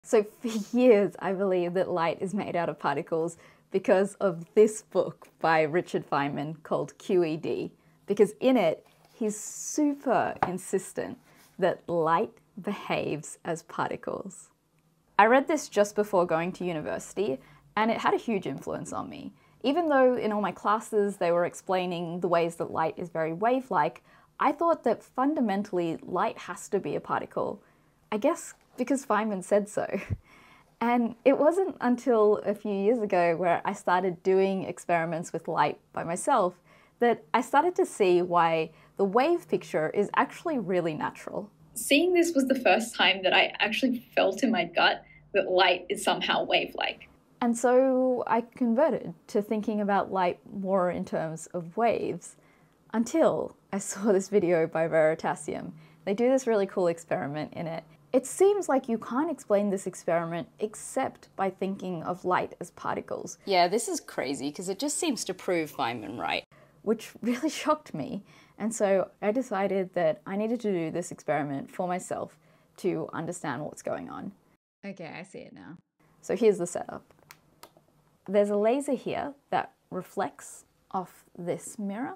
So for years, I believed that light is made out of particles because of this book by Richard Feynman called QED, because in it, he's super insistent that light behaves as particles. I read this just before going to university, and it had a huge influence on me. Even though in all my classes they were explaining the ways that light is very wave-like, I thought that fundamentally light has to be a particle. I guess because Feynman said so. And it wasn't until a few years ago where I started doing experiments with light by myself that I started to see why the wave picture is actually really natural. Seeing this was the first time that I actually felt in my gut that light is somehow wave-like. And so I converted to thinking about light more in terms of waves until I saw this video by Veritasium. They do this really cool experiment in it. It seems like you can't explain this experiment except by thinking of light as particles. Yeah, this is crazy because it just seems to prove Feynman right. Which really shocked me. And so I decided that I needed to do this experiment for myself to understand what's going on. Okay, I see it now. So here's the setup. There's a laser here that reflects off this mirror.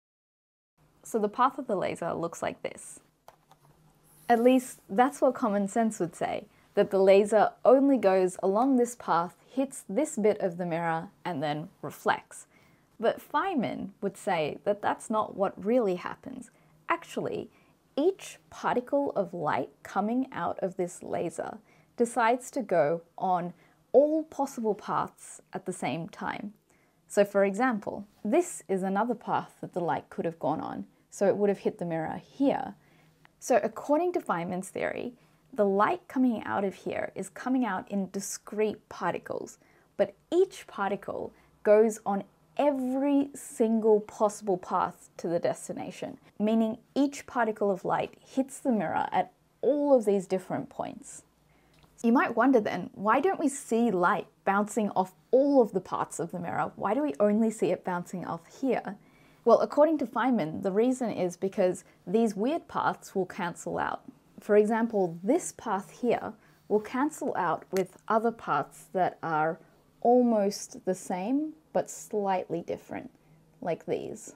So the path of the laser looks like this. At least that's what common sense would say, that the laser only goes along this path, hits this bit of the mirror, and then reflects. But Feynman would say that that's not what really happens. Actually, each particle of light coming out of this laser decides to go on all possible paths at the same time. So for example, this is another path that the light could have gone on, so it would have hit the mirror here. So according to Feynman's theory, the light coming out of here is coming out in discrete particles, but each particle goes on every single possible path to the destination, meaning each particle of light hits the mirror at all of these different points. You might wonder then, why don't we see light bouncing off all of the parts of the mirror? Why do we only see it bouncing off here? Well, according to Feynman, the reason is because these weird paths will cancel out. For example, this path here will cancel out with other paths that are almost the same, but slightly different, like these.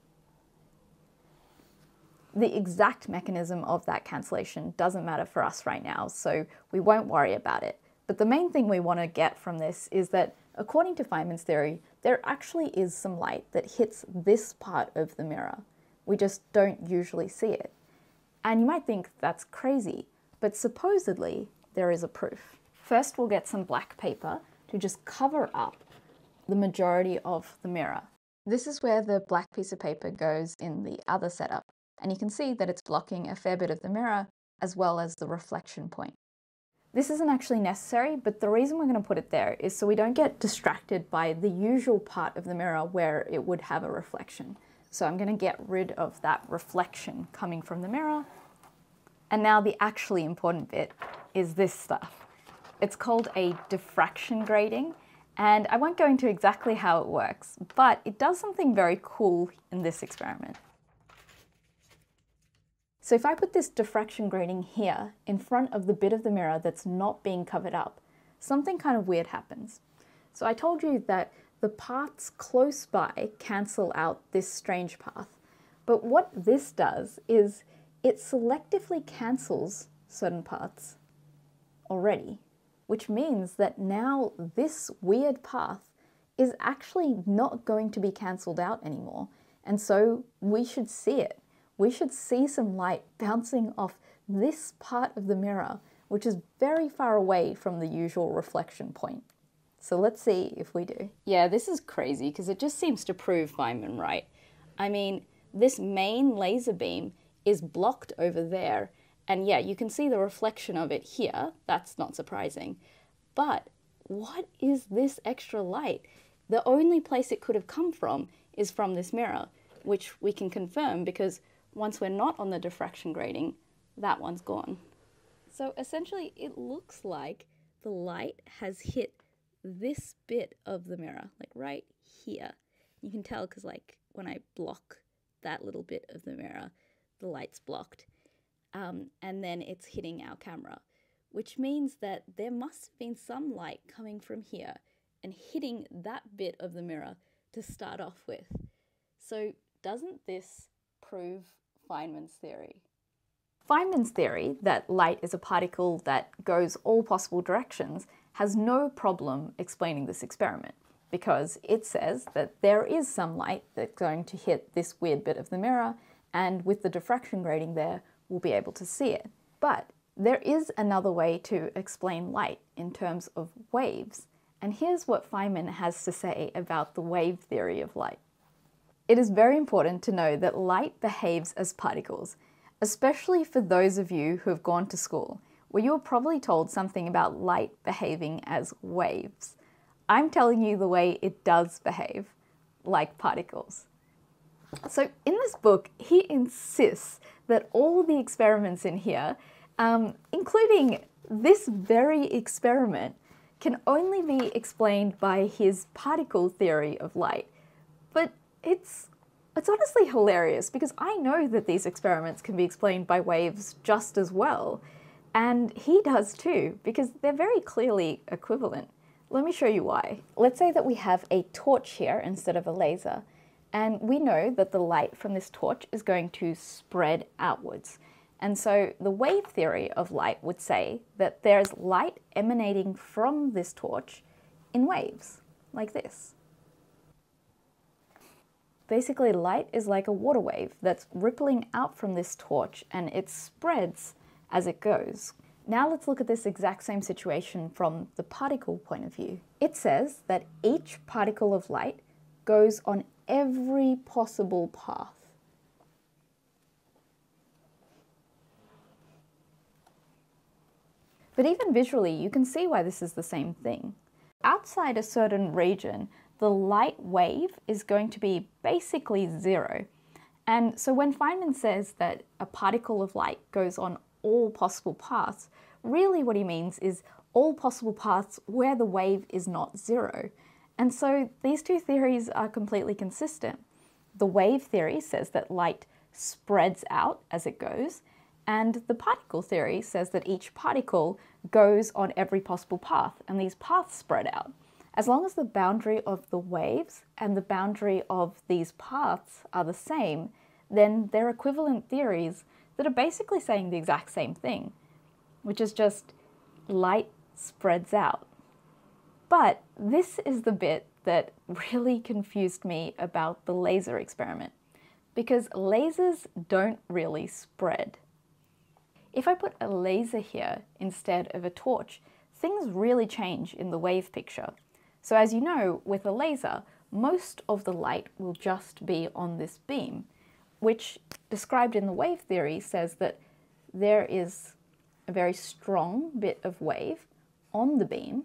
The exact mechanism of that cancellation doesn't matter for us right now, so we won't worry about it. But the main thing we want to get from this is that, according to Feynman's theory, there actually is some light that hits this part of the mirror. We just don't usually see it. And you might think that's crazy, but supposedly there is a proof. First, we'll get some black paper to just cover up the majority of the mirror. This is where the black piece of paper goes in the other setup. And you can see that it's blocking a fair bit of the mirror as well as the reflection point. This isn't actually necessary, but the reason we're going to put it there is so we don't get distracted by the usual part of the mirror where it would have a reflection. So I'm going to get rid of that reflection coming from the mirror. And now the actually important bit is this stuff. It's called a diffraction grating, and I won't go into exactly how it works, but it does something very cool in this experiment. So if I put this diffraction grating here in front of the bit of the mirror that's not being covered up, something kind of weird happens. So I told you that the paths close by cancel out this strange path, but what this does is it selectively cancels certain paths already, which means that now this weird path is actually not going to be cancelled out anymore, and so we should see it. We should see some light bouncing off this part of the mirror, which is very far away from the usual reflection point. So let's see if we do. Yeah, this is crazy because it just seems to prove Feynman right. I mean, this main laser beam is blocked over there, and yeah, you can see the reflection of it here. That's not surprising. But what is this extra light? The only place it could have come from is from this mirror, which we can confirm because once we're not on the diffraction grating, that one's gone. So essentially, it looks like the light has hit this bit of the mirror, like right here. You can tell because like when I block that little bit of the mirror, the light's blocked. And then it's hitting our camera, which means that there must have been some light coming from here and hitting that bit of the mirror to start off with. So doesn't this prove Feynman's theory? Feynman's theory that light is a particle that goes all possible directions has no problem explaining this experiment, because it says that there is some light that's going to hit this weird bit of the mirror, and with the diffraction grating there, we'll be able to see it. But there is another way to explain light in terms of waves, and here's what Feynman has to say about the wave theory of light. It is very important to know that light behaves as particles, especially for those of you who have gone to school, where you were probably told something about light behaving as waves. I'm telling you the way it does behave, like particles. So in this book, he insists that all the experiments in here, including this very experiment, can only be explained by his particle theory of light. But it's honestly hilarious, because I know that these experiments can be explained by waves just as well. And he does too, because they're very clearly equivalent. Let me show you why. Let's say that we have a torch here instead of a laser, and we know that the light from this torch is going to spread outwards. And so the wave theory of light would say that there's light emanating from this torch in waves, like this. Basically, light is like a water wave that's rippling out from this torch, and it spreads as it goes. Now let's look at this exact same situation from the particle point of view. It says that each particle of light goes on every possible path. But even visually, you can see why this is the same thing. Outside a certain region, the light wave is going to be basically zero. And so when Feynman says that a particle of light goes on all possible paths, really what he means is all possible paths where the wave is not zero. And so these two theories are completely consistent. The wave theory says that light spreads out as it goes, and the particle theory says that each particle goes on every possible path, and these paths spread out. As long as the boundary of the waves and the boundary of these paths are the same, then they're equivalent theories that are basically saying the exact same thing, which is just light spreads out. But this is the bit that really confused me about the laser experiment, because lasers don't really spread. If I put a laser here instead of a torch, things really change in the wave picture. So as you know, with a laser, most of the light will just be on this beam, which, described in the wave theory, says that there is a very strong bit of wave on the beam,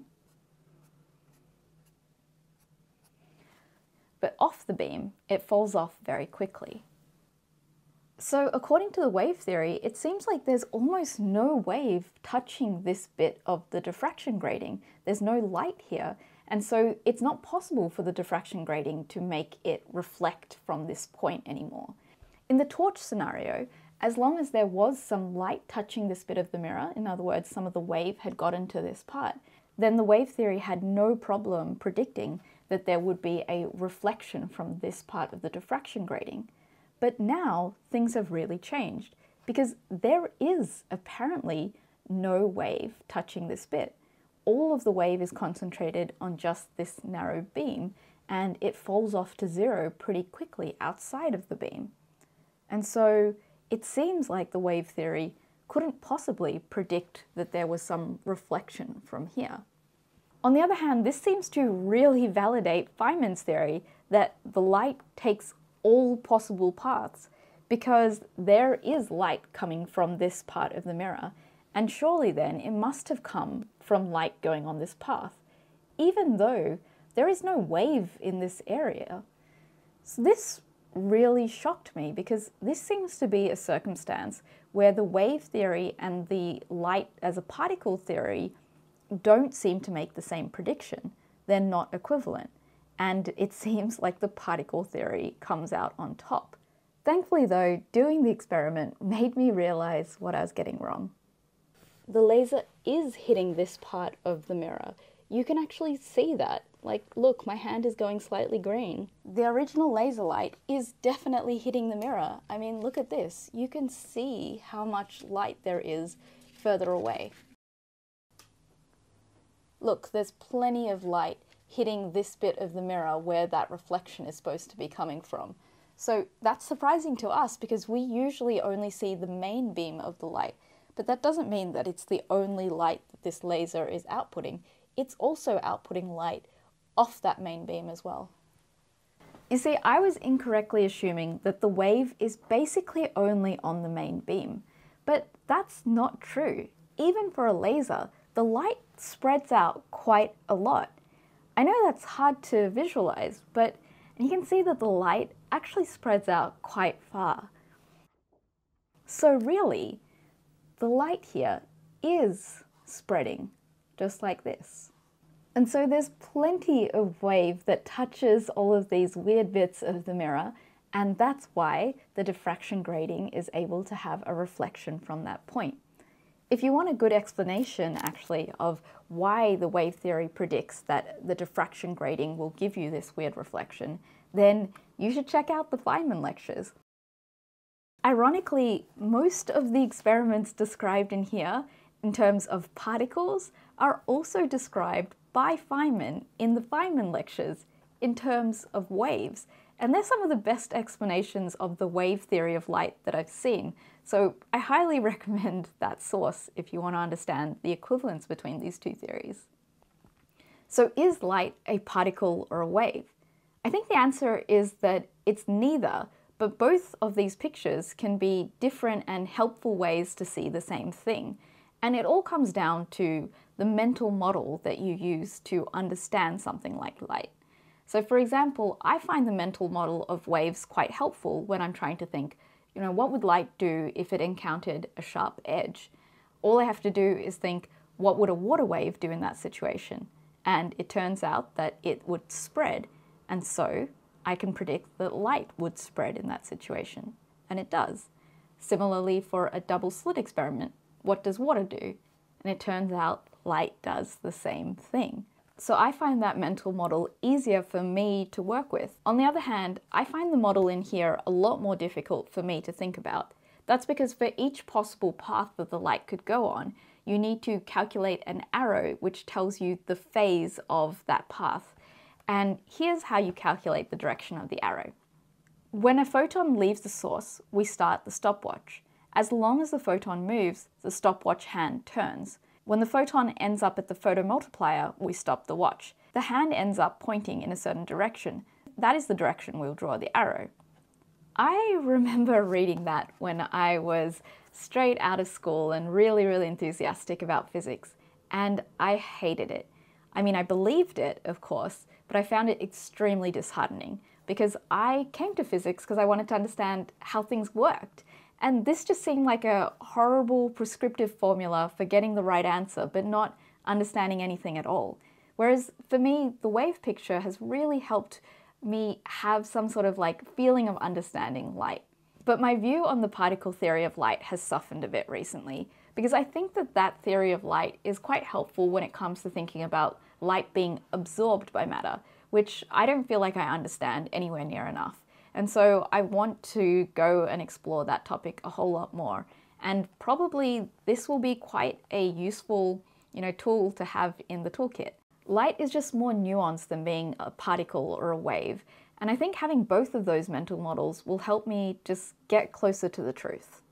but off the beam, it falls off very quickly. So according to the wave theory, it seems like there's almost no wave touching this bit of the diffraction grating. There's no light here, and so it's not possible for the diffraction grating to make it reflect from this point anymore. In the torch scenario, as long as there was some light touching this bit of the mirror, in other words, some of the wave had gotten to this part, then the wave theory had no problem predicting that there would be a reflection from this part of the diffraction grating. But now things have really changed, because there is apparently no wave touching this bit. All of the wave is concentrated on just this narrow beam, and it falls off to zero pretty quickly outside of the beam. And so it seems like the wave theory couldn't possibly predict that there was some reflection from here. On the other hand, this seems to really validate Feynman's theory that the light takes all possible paths, because there is light coming from this part of the mirror, and surely then it must have come from light going on this path, even though there is no wave in this area. So this really shocked me, because this seems to be a circumstance where the wave theory and the light as a particle theory don't seem to make the same prediction. They're not equivalent. And it seems like the particle theory comes out on top. Thankfully though, doing the experiment made me realize what I was getting wrong. the laser is hitting this part of the mirror. You can actually see that. Like, look, my hand is going slightly green. The original laser light is definitely hitting the mirror. I mean, look at this. You can see how much light there is further away. Look, there's plenty of light hitting this bit of the mirror where that reflection is supposed to be coming from. So that's surprising to us because we usually only see the main beam of the light, but that doesn't mean that it's the only light that this laser is outputting. It's also outputting light off that main beam as well. You see, I was incorrectly assuming that the wave is basically only on the main beam, but that's not true. Even for a laser, the light spreads out quite a lot. I know that's hard to visualize, but you can see that the light actually spreads out quite far. So really, the light here is spreading, just like this. And so there's plenty of wave that touches all of these weird bits of the mirror, and that's why the diffraction grating is able to have a reflection from that point. If you want a good explanation, actually, of why the wave theory predicts that the diffraction grating will give you this weird reflection, then you should check out the Feynman lectures. Ironically, most of the experiments described in here, in terms of particles, are also described by Feynman in the Feynman lectures in terms of waves. And they're some of the best explanations of the wave theory of light that I've seen. So I highly recommend that source if you want to understand the equivalence between these two theories. So is light a particle or a wave? I think the answer is that it's neither, but both of these pictures can be different and helpful ways to see the same thing. And it all comes down to the mental model that you use to understand something like light. So for example, I find the mental model of waves quite helpful when I'm trying to think, what would light do if it encountered a sharp edge? All I have to do is think, what would a water wave do in that situation? And it turns out that it would spread, and so I can predict that light would spread in that situation, and it does. Similarly, for a double slit experiment, what does water do? And it turns out light does the same thing. So I find that mental model easier for me to work with. On the other hand, I find the model in here a lot more difficult for me to think about. That's because for each possible path that the light could go on, you need to calculate an arrow which tells you the phase of that path. And here's how you calculate the direction of the arrow. When a photon leaves the source, we start the stopwatch. As long as the photon moves, the stopwatch hand turns. When the photon ends up at the photomultiplier, we stop the watch. The hand ends up pointing in a certain direction. That is the direction we'll draw the arrow. I remember reading that when I was straight out of school and really enthusiastic about physics, and I hated it. I mean, I believed it, of course, but I found it extremely disheartening because I came to physics because I wanted to understand how things worked. And this just seemed like a horrible prescriptive formula for getting the right answer, but not understanding anything at all. Whereas for me, the wave picture has really helped me have some sort of feeling of understanding light. But my view on the particle theory of light has softened a bit recently, because I think that that theory of light is quite helpful when it comes to thinking about light being absorbed by matter, which I don't feel like I understand anywhere near enough. And so I want to go and explore that topic a whole lot more. And probably this will be quite a useful, tool to have in the toolkit. Light is just more nuanced than being a particle or a wave. And I think having both of those mental models will help me just get closer to the truth.